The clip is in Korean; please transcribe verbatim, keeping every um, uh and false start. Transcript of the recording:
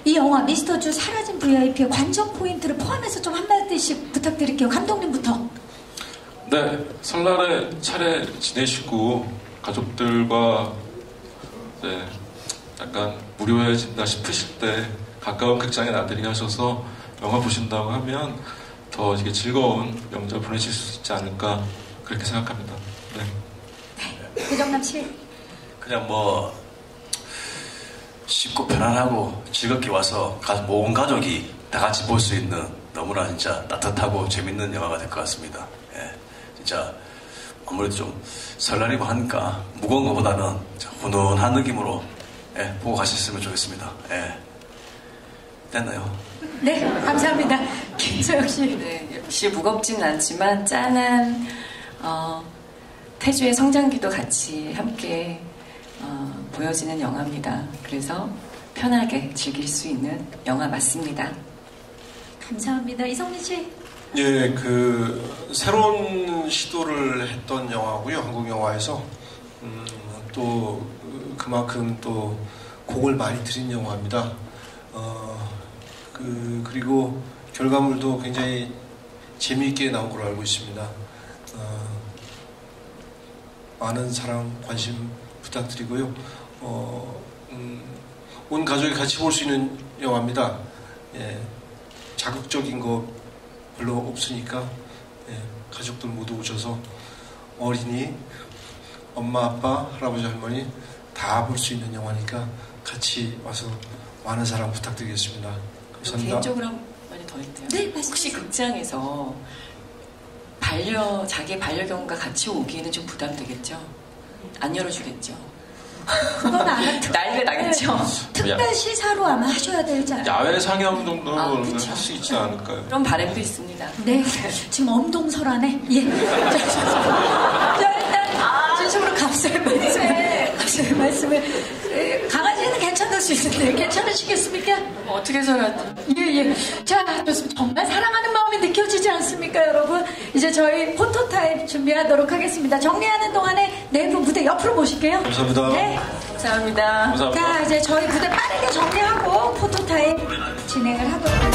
이 영화 미스터주 사라진 브이아이피의 관전 포인트를 포함해서 좀 한마디씩 부탁드릴게요. 감독님부터. 네, 설날에 차례 지내시고 가족들과 네, 약간 무료해진다 싶으실 때 가까운 극장에 나들이 하셔서 영화 보신다고 하면 더 이게 즐거운 명절 보내실 수 있지 않을까 그렇게 생각합니다. 네. 네, 배정남 씨. 그냥 뭐 쉽고 편안하고 즐겁게 와서 온 가족이 다 같이 볼 수 있는 너무나 진짜 따뜻하고 재밌는 영화가 될 것 같습니다. 예, 진짜 아무래도 좀 설날이고 하니까 무거운 것보다는 훈훈한 느낌으로 예, 보고 가셨으면 좋겠습니다. 예. 됐나요? 네, 감사합니다. 김소영 씨. 네, 역시 무겁진 않지만 짠한 어, 태주의 성장기도 같이 함께 어, 보여지는 영화입니다. 그래서 편하게 즐길 수 있는 영화 맞습니다. 감사합니다. 이성민 씨. 예, 그 새로운 시도를 했던 영화고요. 한국 영화에서 음, 또 그만큼 또 공을 많이 들인 영화입니다. 어, 그 그리고 결과물도 굉장히 재미있게 나온 걸로 알고 있습니다. 어, 많은 사랑, 관심 부탁드리고요. 어, 음, 온 가족이 같이 볼 수 있는 영화입니다. 예, 자극적인 거 별로 없으니까 예, 가족들 모두 오셔서 어린이, 엄마, 아빠, 할아버지, 할머니 다 볼 수 있는 영화니까 같이 와서 많은 사랑 부탁드리겠습니다. 감사합니다. 개인적으로 한 마디 더 있대요. 네, 혹시 극장에서 반려, 자기 반려견과 같이 오기에는 좀 부담되겠죠? 안 열어주겠죠? 그건 아마 난리가 나겠죠? 특별 시사로 아마 하셔야 되지 않을까요? 야외 상영 정도는 아, 할 수 있지 않을까요? 그런 바람도 있습니다. 네, 지금 엄동설하네. 예. 자, 일단 진심으로 감사의 말씀을, 감사의 말씀을. 에, 강아지는 괜찮을 수 있는데 괜찮으시겠습니까? 어떻게 살았? 예예. 자, 좋습니다. 정말 사랑하는 마음이 느껴지지 않습니까, 여러분? 이제 저희 포토타임 준비하도록 하겠습니다. 정리하는 동안에 내부 무대 옆으로 모실게요. 감사합니다. 네. 감사합니다. 감사합니다. 자, 이제 저희 무대 빠르게 정리하고 포토타임 진행을 하도록 하겠습니다.